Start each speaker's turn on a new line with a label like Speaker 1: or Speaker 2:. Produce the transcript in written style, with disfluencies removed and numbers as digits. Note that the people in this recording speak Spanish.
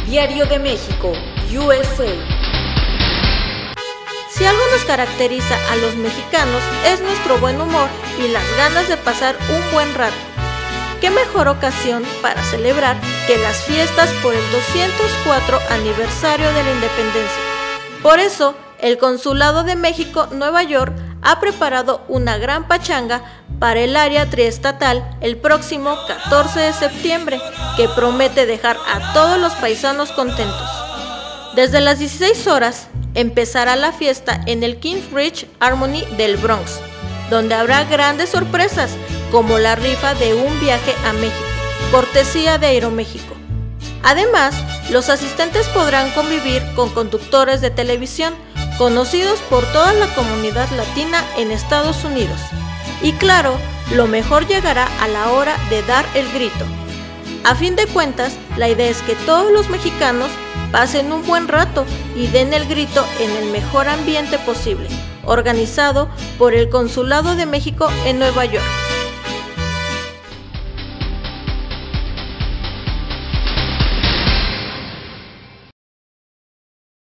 Speaker 1: Diario de México, USA.
Speaker 2: Si algo nos caracteriza a los mexicanos es nuestro buen humor y las ganas de pasar un buen rato. ¿Qué mejor ocasión para celebrar que las fiestas por el 204 aniversario de la independencia? Por eso, el Consulado de México, Nueva York, ha preparado una gran pachanga para el área triestatal el próximo 14 de septiembre, que promete dejar a todos los paisanos contentos. Desde las 16 horas empezará la fiesta en el Kingsbridge Harmony del Bronx, donde habrá grandes sorpresas como la rifa de un viaje a México, cortesía de Aeroméxico. Además, los asistentes podrán convivir con conductores de televisión conocidos por toda la comunidad latina en Estados Unidos. Y claro, lo mejor llegará a la hora de dar el grito. A fin de cuentas, la idea es que todos los mexicanos pasen un buen rato y den el grito en el mejor ambiente posible, organizado por el Consulado de México en Nueva York.